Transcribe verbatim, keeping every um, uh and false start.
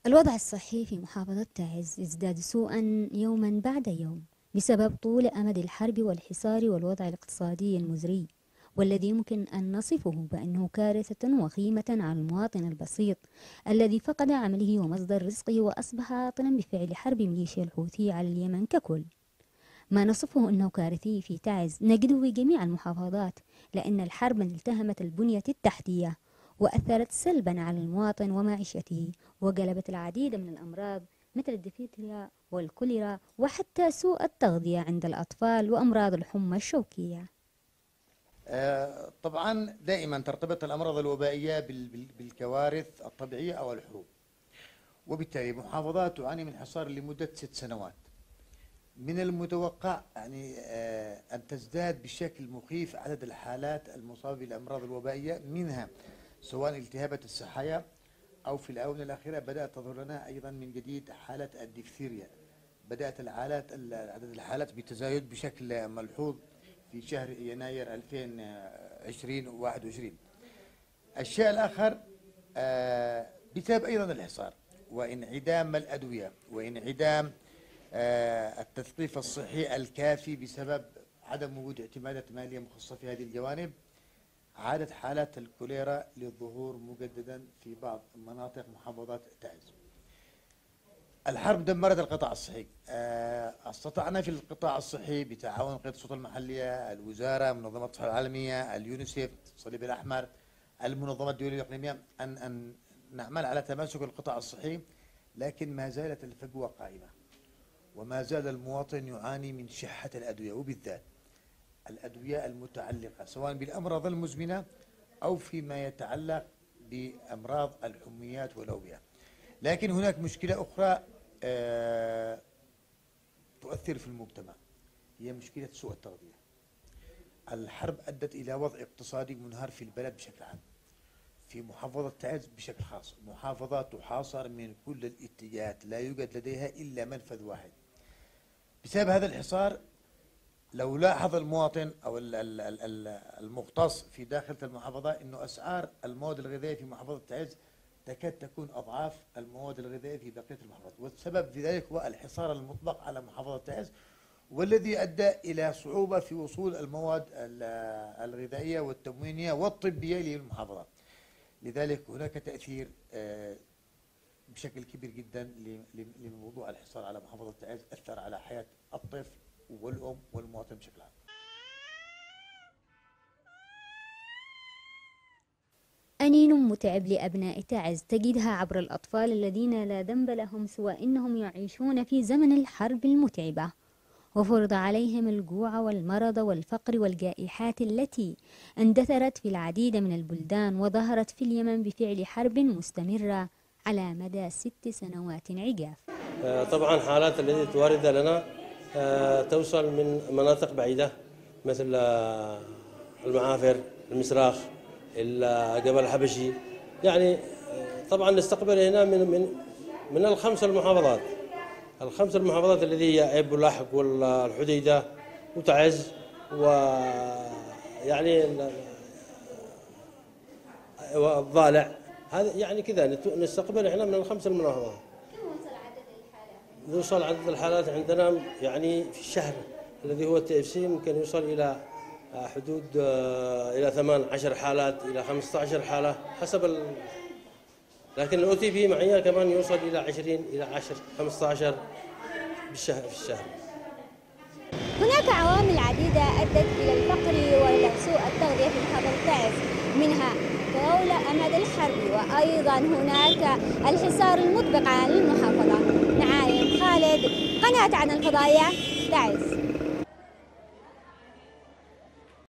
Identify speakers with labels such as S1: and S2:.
S1: الوضع الصحي في محافظة تعز يزداد سوءا يوما بعد يوم بسبب طول أمد الحرب والحصار والوضع الاقتصادي المزري، والذي يمكن أن نصفه بأنه كارثة وخيمة على المواطن البسيط الذي فقد عمله ومصدر رزقه وأصبح عاطلا بفعل حرب ميليشيا الحوثي على اليمن ككل. ما نصفه أنه كارثي في تعز نجده في جميع المحافظات، لأن الحرب التهمت البنية التحتية وأثرت سلبا على المواطن ومعيشته، وجلبت العديد من الأمراض مثل الديفتريا والكوليرا وحتى سوء التغذية عند الأطفال وأمراض الحمى الشوكية.
S2: آه، طبعا دائما ترتبط الأمراض الوبائية بالكوارث الطبيعية أو الحروب، وبالتالي محافظات تعاني من حصار لمدة ست سنوات. من المتوقع يعني آه، أن تزداد بشكل مخيف عدد الحالات المصابة بالأمراض الوبائية، منها سواء التهابات السحايا أو في الآونة الأخيرة بدأت تظهر لنا أيضا من جديد حالة الديفتيريا. بدأت الحالات عدد الحالات بتزايد بشكل ملحوظ في شهر يناير ألفين وعشرين وواحد وعشرين. الشيء الآخر آه، بسبب أيضا الحصار وانعدام الأدوية وانعدام آه، التثقيف الصحي الكافي بسبب عدم وجود اعتمادات مالية مخصصة في هذه الجوانب، عادت حالات الكوليرا للظهور مجددا في بعض مناطق محافظات تعز. الحرب دمرت القطاع الصحي. آه، استطعنا في القطاع الصحي بتعاون قيادة السلطة المحلية، الوزارة، منظمة الصحة العالمية، اليونيسيف، الصليب الأحمر، المنظمة الدولية الإقليمية أن أن نعمل على تماسك القطاع الصحي، لكن ما زالت الفجوة قائمة، وما زال المواطن يعاني من شحة الأدوية، وبالذات الأدوية المتعلقة سواء بالأمراض المزمنة أو فيما يتعلق بأمراض الحميات والأوبئة. لكن هناك مشكلة أخرى آه تؤثر في المجتمع، هي مشكلة سوء التغذية. الحرب أدت إلى وضع اقتصادي منهار في البلد بشكل عام، في محافظة تعز بشكل خاص. محافظة تحاصر من كل الاتجاهات، لا يوجد لديها إلا منفذ واحد. بسبب هذا الحصار لو لاحظ المواطن أو المختص في داخل المحافظة أنه أسعار المواد الغذائية في محافظة تعز تكاد تكون أضعاف المواد الغذائية في بقية المحافظات، والسبب في ذلك هو الحصار المطلق على محافظة تعز، والذي أدى إلى صعوبة في وصول المواد الغذائية والتموينية والطبية للمحافظة. لذلك هناك تأثير بشكل كبير جدا لموضوع الحصار على محافظة تعز، أثر على حياة الطفل والأم والمواطن بشكل عام.
S1: أنين متعب لأبناء تعز تجدها عبر الأطفال الذين لا ذنب لهم سوى أنهم يعيشون في زمن الحرب المتعبة، وفرض عليهم الجوع والمرض والفقر والجائحات التي اندثرت في العديد من البلدان وظهرت في اليمن بفعل حرب مستمرة على مدى ست سنوات عجاف.
S3: طبعا حالات التي توارد لنا توصل من مناطق بعيدة مثل المعافر، المسراخ، جبل الحبشي. يعني طبعا نستقبل هنا من من من الخمس المحافظات الخمس المحافظات التي هي اب واللاحق والحديده وتعز، ويعني والضالع. هذا يعني كذا نستقبل احنا من الخمس المحافظات.
S1: كم وصل عدد الحالات؟
S3: يوصل عدد الحالات عندنا يعني في الشهر الذي هو التي اف سي ممكن يوصل الى حدود الى ثمان عشر حالات الى خمسة عشر حاله حسب ال... لكن الاو تي بي معي كمان يوصل الى عشرين الى عشرة خمسة عشر بالشهر في الشهر.
S1: هناك عوامل عديدة أدت إلى الفقر وإلى سوء التغذية في محافظة تعز، منها طول أمد الحرب، وأيضا هناك الحصار المطبق على المحافظة. نعايم خالد، قناة عن الفضائية، تعز.